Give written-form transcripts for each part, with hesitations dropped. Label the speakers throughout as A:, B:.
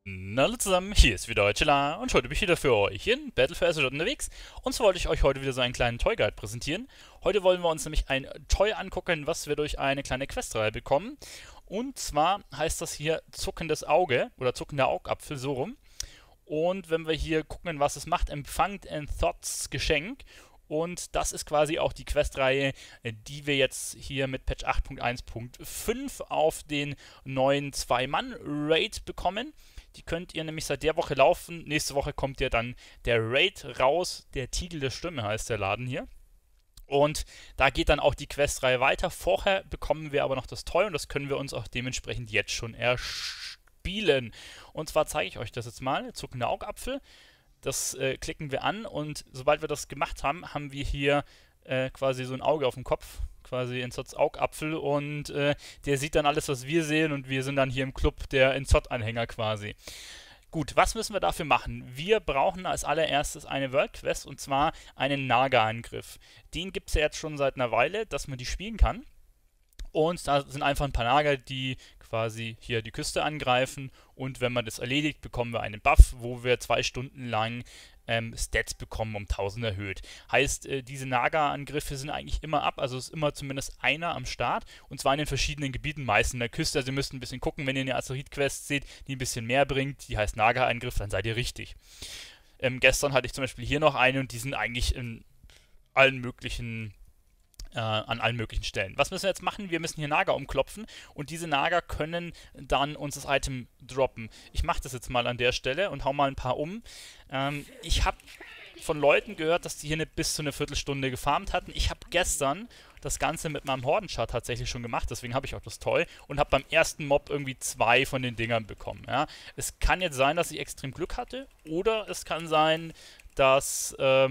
A: Na hallo zusammen, hier ist wieder Chilla und heute bin ich wieder für euch in Battle for Azeroth unterwegs. Und zwar wollte ich euch heute wieder so einen kleinen Toy Guide präsentieren. Heute wollen wir uns nämlich ein Toy angucken, was wir durch eine kleine Questreihe bekommen. Und zwar heißt das hier zuckendes Auge oder zuckender Augapfel, so rum. Und wenn wir hier gucken, was es macht, empfangt ein Thots Geschenk. Und das ist quasi auch die Questreihe, die wir jetzt hier mit Patch 8.1.5 auf den neuen 2-Mann-Raid bekommen. Die könnt ihr nämlich seit der Woche laufen. Nächste Woche kommt ja dann der Raid raus. Der Tiegel der Stimme heißt der Laden hier. Und da geht dann auch die Questreihe weiter. Vorher bekommen wir aber noch das Toy und das können wir uns auch dementsprechend jetzt schon erspielen. Und zwar zeige ich euch das jetzt mal. Zuckender Augapfel. Das klicken wir an und sobald wir das gemacht haben, haben wir hier quasi so ein Auge auf dem Kopf, quasi Enzots Augapfel und der sieht dann alles, was wir sehen und wir sind dann hier im Club der Enzot-Anhänger quasi. Gut, was müssen wir dafür machen? Wir brauchen als allererstes eine World Quest und zwar einen Naga-Angriff. Den gibt es ja jetzt schon seit einer Weile, dass man die spielen kann. Und da sind einfach ein paar Nager, die quasi hier die Küste angreifen. Und wenn man das erledigt, bekommen wir einen Buff, wo wir 2 Stunden lang Stats bekommen, um 1000 erhöht. Heißt, diese Naga-Angriffe sind eigentlich immer ab, also ist immer zumindest einer am Start. Und zwar in den verschiedenen Gebieten, meist in der Küste. Also ihr müsst ein bisschen gucken, wenn ihr eine Azeroth-Quest seht, die ein bisschen mehr bringt, die heißt Naga-Angriff, dann seid ihr richtig. Gestern hatte ich zum Beispiel hier noch eine und die sind eigentlich in allen möglichen an allen möglichen Stellen. Was müssen wir jetzt machen? Wir müssen hier Naga umklopfen und diese Naga können dann uns das Item droppen. Ich mache das jetzt mal an der Stelle und hau mal ein paar um. Ich habe von Leuten gehört, dass die hier bis zu einer Viertelstunde gefarmt hatten. Ich habe gestern das Ganze mit meinem Hordenchar tatsächlich schon gemacht, deswegen habe ich auch das Toy und habe beim ersten Mob irgendwie 2 von den Dingern bekommen. Ja. Es kann jetzt sein, dass ich extrem Glück hatte oder es kann sein, dass,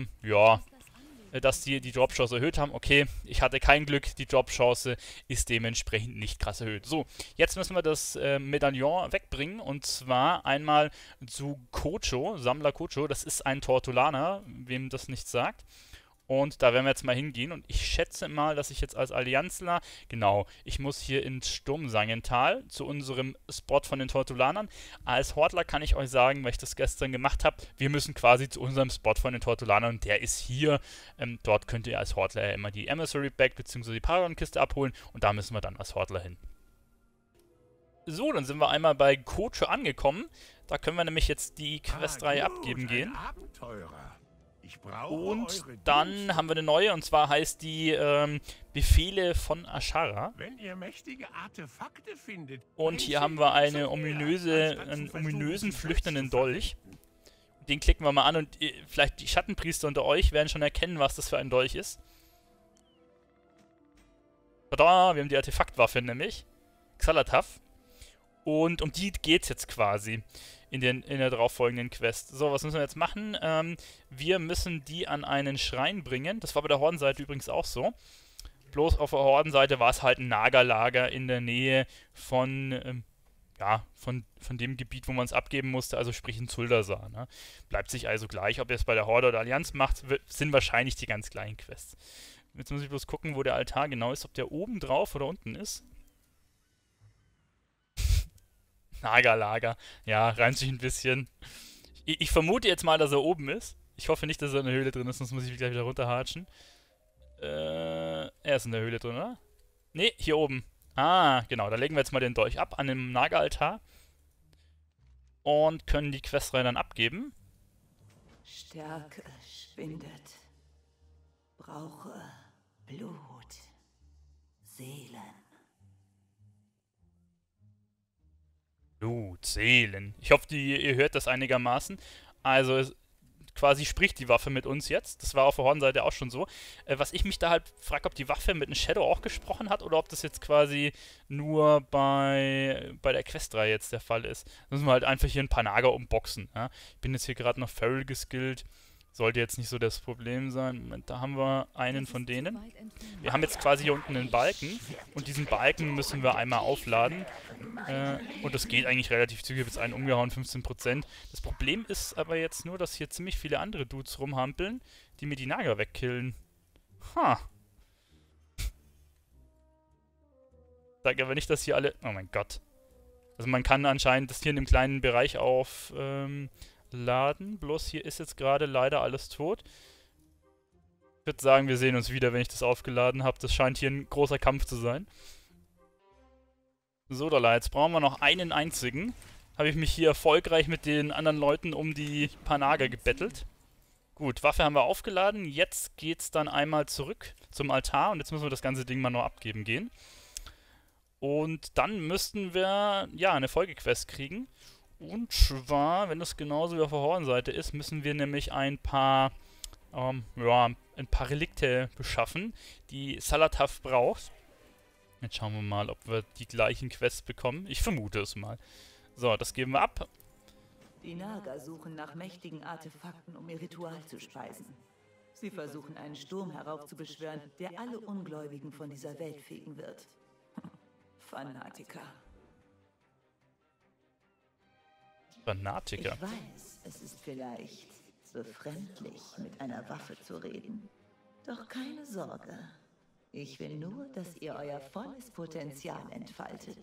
A: dass die Dropchance erhöht haben. Okay, ich hatte kein Glück, die Dropchance ist dementsprechend nicht krass erhöht. So, jetzt müssen wir das Medaillon wegbringen und zwar einmal zu Kocho, Sammler Kocho. Das ist ein Tortulaner, wem das nichts sagt. Und da werden wir jetzt mal hingehen. Und ich schätze mal, dass ich jetzt als Allianzler, genau, ich muss hier ins Sturmsangental zu unserem Spot von den Tortulanern. Als Hortler kann ich euch sagen, weil ich das gestern gemacht habe, wir müssen quasi zu unserem Spot von den Tortulanern. Und der ist hier. Dort könnt ihr als Hortler ja immer die Emissary Bag bzw. die Paragon-Kiste abholen. Und da müssen wir dann als Hortler hin. So, dann sind wir einmal bei Kocho angekommen. Da können wir nämlich jetzt die Questreihe abgeben gehen.
B: Abenteurer. Ich brauche
A: Und
B: eure
A: dann
B: Dienste.
A: haben wir eine neue, und zwar heißt die Befehle von Ashara.
B: Wenn ihr mächtige Artefakte findet,
A: Und hier haben wir einen ominösen flüchtenden Dolch. Den klicken wir mal an und vielleicht die Schattenpriester unter euch werden schon erkennen, was das für ein Dolch ist. Tada, wir haben die Artefaktwaffe nämlich. Xalatath. Und um die geht's jetzt quasi in der darauffolgenden Quest. So, was müssen wir jetzt machen? Wir müssen die an einen Schrein bringen. Das war bei der Hordenseite übrigens auch so. Bloß auf der Hordenseite war es halt ein Nagerlager in der Nähe von dem Gebiet, wo man es abgeben musste, also sprich in Zuldasar. Ne? Bleibt sich also gleich, ob ihr es bei der Horde oder Allianz macht, sind wahrscheinlich die ganz gleichen Quests. Jetzt muss ich bloß gucken, wo der Altar genau ist, ob der oben drauf oder unten ist. Nagerlager. Ja, reimt sich ein bisschen. Ich vermute jetzt mal, dass er oben ist. Ich hoffe nicht, dass er in der Höhle drin ist, sonst muss ich gleich wieder runterhatschen. Er ist in der Höhle drin, oder? Ne, hier oben. Ah, genau. Da legen wir jetzt mal den Dolch ab an dem Nageraltar. Und können die Questreihe dann abgeben.
C: Stärke schwindet. Brauche Blut. Seelen.
A: Blut, Seelen. Ich hoffe, ihr hört das einigermaßen. Also, quasi spricht die Waffe mit uns jetzt. Das war auf der Hordenseite auch schon so. Was ich mich da halt frage, ob die Waffe mit einem Shadow auch gesprochen hat oder ob das jetzt quasi nur bei der Questreihe jetzt der Fall ist. Da müssen wir halt einfach hier ein paar Nager umboxen. Ja? Ich bin jetzt hier gerade noch Feral geskillt. Sollte jetzt nicht so das Problem sein. Moment, da haben wir einen von denen. Wir haben jetzt quasi hier unten einen Balken. Und diesen Balken müssen wir einmal aufladen. Und das geht eigentlich relativ zügig. Ich habe jetzt einen umgehauen, 15%. Das Problem ist aber jetzt nur, dass hier ziemlich viele andere Dudes rumhampeln, die mir die Nager wegkillen. Ha. Sag aber nicht, dass hier alle... Oh mein Gott. Also man kann anscheinend das hier in einem kleinen Bereich aufladen. Bloß hier ist jetzt gerade leider alles tot. Ich würde sagen, wir sehen uns wieder, wenn ich das aufgeladen habe. Das scheint hier ein großer Kampf zu sein. So, Dalla, jetzt brauchen wir noch einen einzigen. Habe ich mich hier erfolgreich mit den anderen Leuten um die paar Nager gebettelt. Gut, Waffe haben wir aufgeladen. Jetzt geht's dann einmal zurück zum Altar und jetzt müssen wir das ganze Ding mal noch abgeben gehen. Und dann müssten wir, ja, eine Folgequest kriegen. Und zwar, wenn das genauso wie auf der Hornseite ist, müssen wir nämlich ein paar Relikte beschaffen, die Salataf braucht. Jetzt schauen wir mal, ob wir die gleichen Quests bekommen. Ich vermute es mal. So, das geben wir ab.
C: Die Naga suchen nach mächtigen Artefakten, um ihr Ritual zu speisen. Sie versuchen einen Sturm heraufzubeschwören, der alle Ungläubigen von dieser Welt fegen wird. Fanatiker.
A: Fanatiker.
C: Ich weiß, es ist vielleicht befremdlich, mit einer Waffe zu reden. Doch keine Sorge. Ich will nur, dass ihr euer volles Potenzial entfaltet.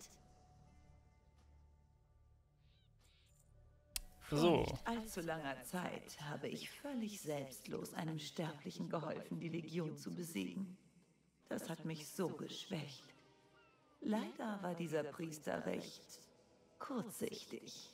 C: Vor
A: So.
C: nicht allzu langer Zeit habe ich völlig selbstlos einem Sterblichen geholfen, die Legion zu besiegen. Das hat mich so geschwächt. Leider war dieser Priester recht kurzsichtig.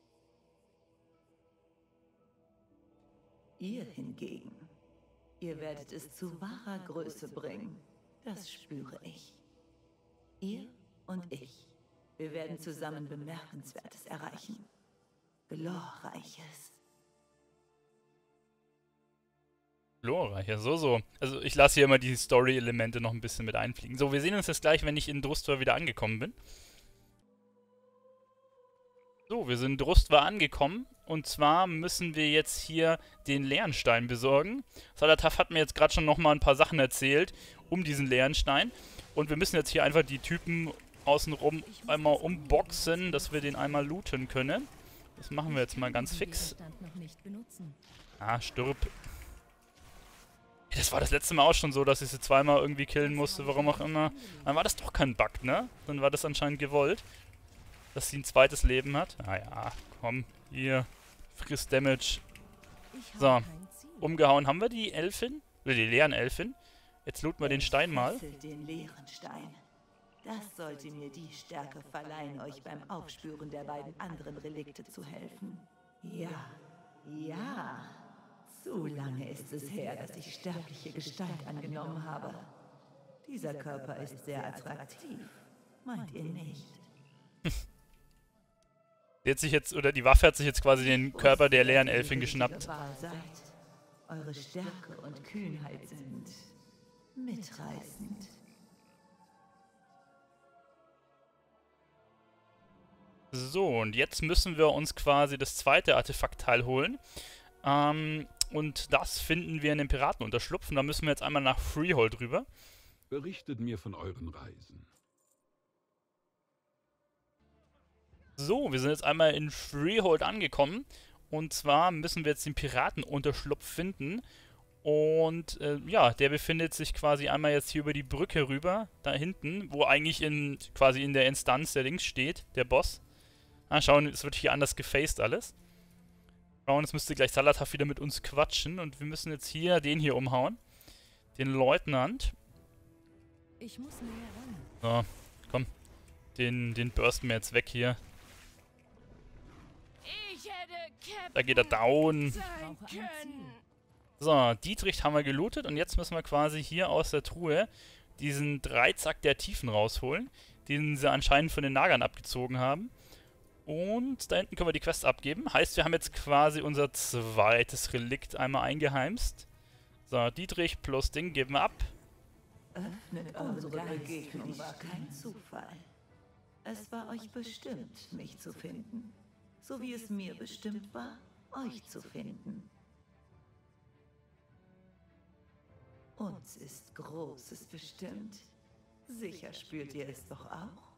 C: Ihr hingegen, ihr werdet es zu wahrer Größe bringen. Das spüre ich. Ihr und ich, wir werden zusammen Bemerkenswertes erreichen. Glorreiches.
A: Glorreicher, so. Also ich lasse hier immer die Story-Elemente noch ein bisschen mit einfliegen. So, wir sehen uns jetzt gleich, wenn ich in Drustvar wieder angekommen bin. So, wir sind in Drustvar angekommen. Und zwar müssen wir jetzt hier den Lernstein besorgen. Salataf hat mir jetzt gerade schon nochmal ein paar Sachen erzählt um diesen Lernstein. Und wir müssen jetzt hier einfach die Typen außenrum einmal umboxen, dass wir den einmal looten können. Das machen wir jetzt mal ganz fix. Ah, stirb. Das war das letzte Mal auch schon so, dass ich sie zweimal irgendwie killen musste, warum auch immer. Dann war das doch kein Bug, ne? Dann war das anscheinend gewollt, dass sie ein zweites Leben hat. Ah ja, komm, hier, friss Damage. So, umgehauen haben wir die Elfin, oder die leeren Elfin. Jetzt looten wir den Stein mal.
C: Den leeren Stein. Das sollte mir die Stärke verleihen, euch beim Aufspüren der beiden anderen Relikte zu helfen. Ja. Zu lange ist es her, dass ich sterbliche Gestalt angenommen habe. Dieser Körper ist sehr attraktiv. Meint ihr nicht?
A: Die hat sich jetzt, oder die Waffe hat sich jetzt quasi den Körper der leeren Elfin geschnappt.
C: Eure Stärke und Kühnheit sind mitreißend.
A: So, und jetzt müssen wir uns quasi das zweite Artefaktteil holen. Und das finden wir in den Piratenunterschlupf. Und da müssen wir jetzt einmal nach Freehold rüber.
D: Berichtet mir von euren Reisen.
A: So, wir sind jetzt einmal in Freehold angekommen. Und zwar müssen wir jetzt den Piratenunterschlupf finden. Und ja, der befindet sich quasi einmal jetzt hier über die Brücke rüber, da hinten, wo eigentlich quasi in der Instanz der links steht, der Boss. Ah, schauen, es wird hier anders gefaced alles. Schauen, jetzt müsste gleich Salataf wieder mit uns quatschen und wir müssen jetzt hier den hier umhauen. Den Leutnant.
E: Ich muss näher ran.
A: So, komm. Den bursten wir jetzt weg hier. Da geht er down. So, Dietrich haben wir gelootet und jetzt müssen wir quasi hier aus der Truhe diesen Dreizack der Tiefen rausholen, den sie anscheinend von den Nagern abgezogen haben. Und da hinten können wir die Quest abgeben. Heißt, wir haben jetzt quasi unser zweites Relikt einmal eingeheimst. So, Dietrich plus Ding geben wir ab.
C: Unsere Begegnung war kein Zufall. Es war euch bestimmt, mich zu finden. So wie es mir bestimmt war, euch zu finden. Uns ist Großes bestimmt. Sicher spürt ihr es doch auch?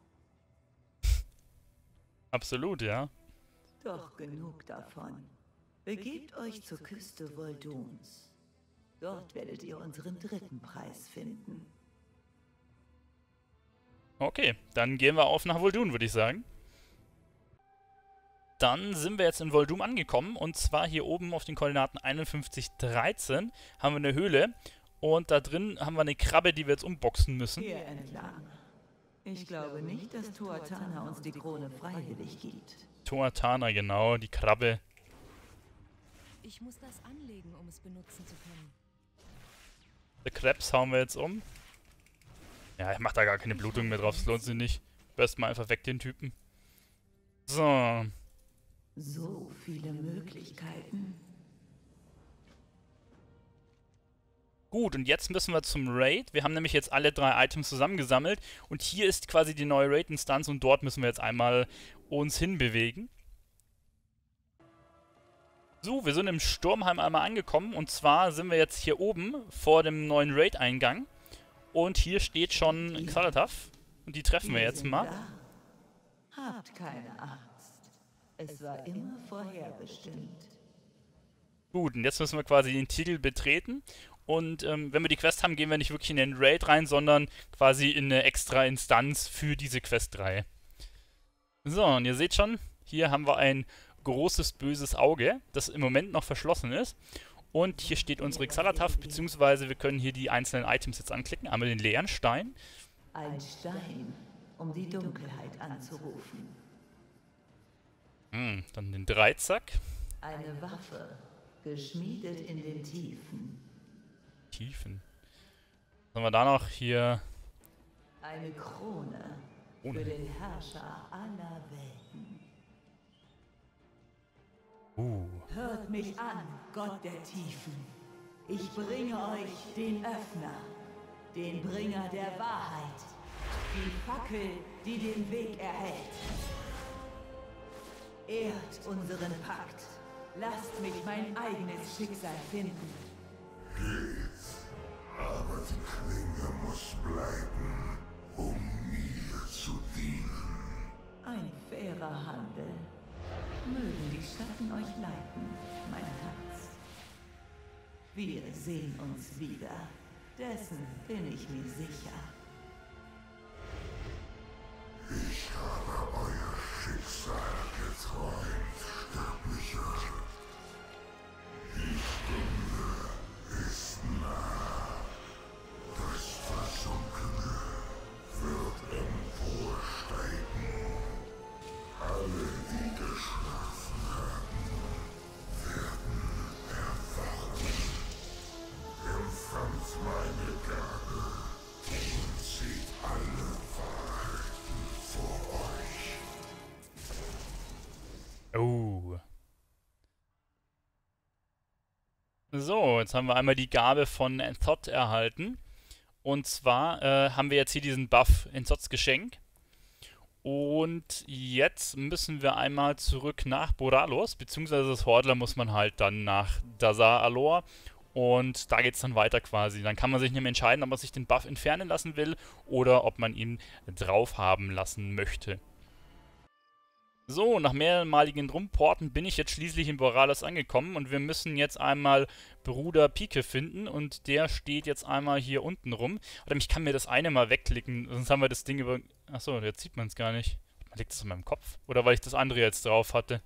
A: Absolut, ja.
C: Doch genug davon. Begebt euch zur Küste Volduns. Dort werdet ihr unseren dritten Preis finden.
A: Okay, dann gehen wir auf nach Voldun, würde ich sagen. dann sind wir jetzt in Voldoom angekommen. Und zwar hier oben auf den Koordinaten 5113 haben wir eine Höhle. Und da drin haben wir eine Krabbe, die wir jetzt umboxen müssen.
C: Hier entlang. Ich glaube nicht, dass Tuatana uns die Krone freiwillig gibt.
A: Tuatana, genau, die Krabbe.
E: Ich muss das anlegen, um es benutzen zu können.
A: Der Krebs hauen wir jetzt um. Ja, ich mach da gar keine Blutung mehr drauf, das lohnt sich nicht. Erstmal einfach weg den Typen. So.
C: So viele Möglichkeiten.
A: Gut, und jetzt müssen wir zum Raid. Wir haben nämlich jetzt alle 3 Items zusammengesammelt. Und hier ist quasi die neue Raid-Instanz und dort müssen wir jetzt einmal uns hinbewegen. So, wir sind im Sturmheim einmal angekommen. Und zwar sind wir jetzt hier oben vor dem neuen Raid-Eingang. Und hier steht schon Xalatath. Und die treffen wir jetzt mal.
C: Habt keine Angst. Es war immer vorherbestimmt.
A: Gut, und jetzt müssen wir quasi den Titel betreten. Und wenn wir die Quest haben, gehen wir nicht wirklich in den Raid rein, sondern quasi in eine extra Instanz für diese Questreihe. So, und ihr seht schon, hier haben wir ein großes, böses Auge, das im Moment noch verschlossen ist. Und hier steht unsere Xalatath, beziehungsweise wir können hier die einzelnen Items jetzt anklicken. Einmal den leeren Stein.
C: Ein Stein, um die Dunkelheit anzurufen.
A: Dann den Dreizack.
C: Eine Waffe, geschmiedet in den Tiefen.
A: Tiefen. Was haben wir da noch? Hier.
C: Eine Krone für den Herrscher aller Welten. Hört mich an, Gott der Tiefen. Ich bringe euch den Öffner, den Bringer der Wahrheit, die Fackel, die den Weg erhält. Ehrt unseren Pakt. Lasst mich mein eigenes Schicksal finden.
F: Aber die Klinge muss bleiben, um mir zu dienen.
C: Ein fairer Handel. Mögen die Schatten euch leiten, mein Herz. Wir sehen uns wieder. Dessen bin ich mir sicher.
F: Ich habe euer Schicksal geträumt, Sterblicher. Die Stunde ist nah. Das Versunkene wird emporsteigen. Alle, die geschlafen haben, werden erwachen. Empfangt meine Gabe und seht alle Wahrheiten vor euch.
A: Oh. So, jetzt haben wir einmal die Gabe von Enthot erhalten. Und zwar haben wir jetzt hier diesen Buff Enthots Geschenk. Und jetzt müssen wir einmal zurück nach Boralos, beziehungsweise das Hordler muss man halt dann nach Dazar Alor. Und da geht es dann weiter quasi. Dann kann man sich nämlich entscheiden, ob man sich den Buff entfernen lassen will oder ob man ihn drauf haben lassen möchte. So, nach mehrmaligen Rumporten bin ich jetzt schließlich in Boralos angekommen und wir müssen jetzt einmal Bruder Pike finden und der steht jetzt einmal hier unten rum. Oder ich kann mir das eine mal wegklicken, sonst haben wir das Ding über... Achso, jetzt sieht man es gar nicht. Liegt das in meinem Kopf? Oder weil ich das andere jetzt drauf hatte?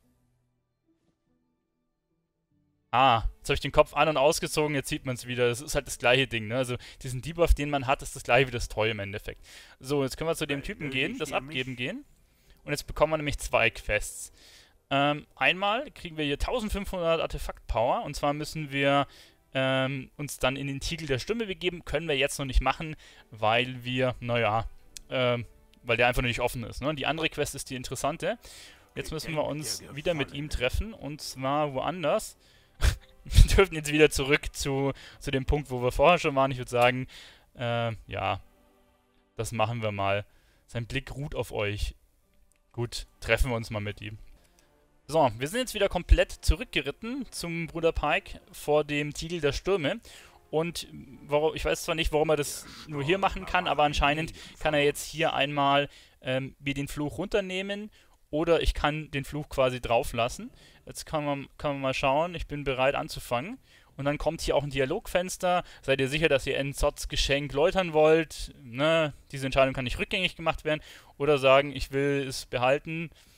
A: Ah, jetzt habe ich den Kopf an- und ausgezogen, jetzt sieht man es wieder. Das ist halt das gleiche Ding, ne? Also diesen Debuff, den man hat, ist das gleiche wie das Toy im Endeffekt. So, jetzt können wir zu dem Typen gehen, das abgeben gehen. Und jetzt bekommen wir nämlich 2 Quests. Einmal kriegen wir hier 1500 Artefakt-Power. Und zwar müssen wir uns dann in den Tiegel der Stimme begeben. Können wir jetzt noch nicht machen, weil wir, naja, weil der einfach noch nicht offen ist. Ne? Die andere Quest ist die interessante. Jetzt müssen wir uns wieder mit ihm treffen. Und zwar woanders. Wir dürfen jetzt wieder zurück zu dem Punkt, wo wir vorher schon waren. Ich würde sagen, ja, das machen wir mal. Sein Blick ruht auf euch. Gut, treffen wir uns mal mit ihm. So, wir sind jetzt wieder komplett zurückgeritten zum Bruder Pike vor dem Tiegel der Stürme. Und ich weiß zwar nicht, warum er das nur hier machen kann, aber anscheinend kann er jetzt hier einmal mir den Fluch runternehmen oder ich kann den Fluch quasi drauf lassen. Jetzt kann man mal schauen, ich bin bereit anzufangen. Und dann kommt hier auch ein Dialogfenster. Seid ihr sicher, dass ihr Enthots Geschenk läutern wollt? Ne? Diese Entscheidung kann nicht rückgängig gemacht werden. Oder sagen, ich will es behalten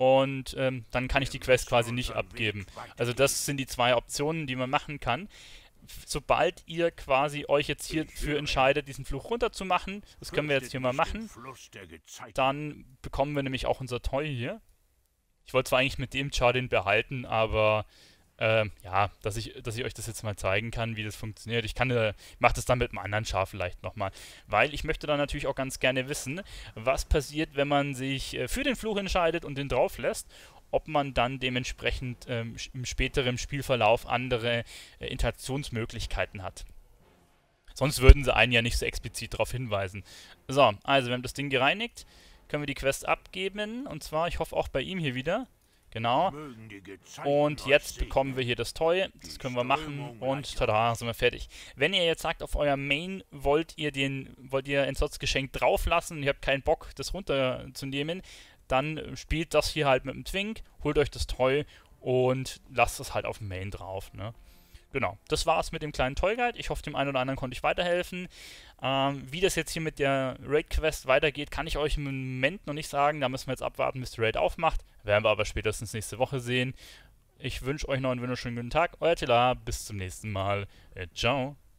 A: und dann kann ich die Quest quasi nicht abgeben. Also das sind die zwei Optionen, die man machen kann. Sobald ihr quasi euch jetzt hierfür entscheidet, diesen Fluch runterzumachen, das können wir jetzt hier mal machen, dann bekommen wir nämlich auch unser Toy hier. Ich wollte zwar eigentlich mit dem Char den behalten, aber ja, dass ich euch das jetzt mal zeigen kann, wie das funktioniert. Ich mache das dann mit einem anderen Char vielleicht nochmal. Weil ich möchte dann natürlich auch ganz gerne wissen, was passiert, wenn man sich für den Fluch entscheidet und den drauf lässt, ob man dann dementsprechend im späteren Spielverlauf andere Interaktionsmöglichkeiten hat. Sonst würden sie einen ja nicht so explizit darauf hinweisen. So, also wir haben das Ding gereinigt, können wir die Quest abgeben, und zwar, ich hoffe auch bei ihm hier wieder. Genau. Und jetzt bekommen wir hier das Toy. Das können wir machen und tada, sind wir fertig. Wenn ihr jetzt sagt, auf euer Main wollt ihr Ensots Geschenk drauf lassen, ihr habt keinen Bock, das runterzunehmen, dann spielt das hier halt mit dem Twink, holt euch das Toy und lasst es halt auf dem Main drauf, ne? Genau, das war's mit dem kleinen Toy Guide. Ich hoffe, dem einen oder anderen konnte ich weiterhelfen. Wie das jetzt hier mit der Raid-Quest weitergeht, kann ich euch im Moment noch nicht sagen. Da müssen wir jetzt abwarten, bis die Raid aufmacht. Werden wir aber spätestens nächste Woche sehen. Ich wünsche euch noch einen wunderschönen guten Tag. Euer Tila, bis zum nächsten Mal. Ciao.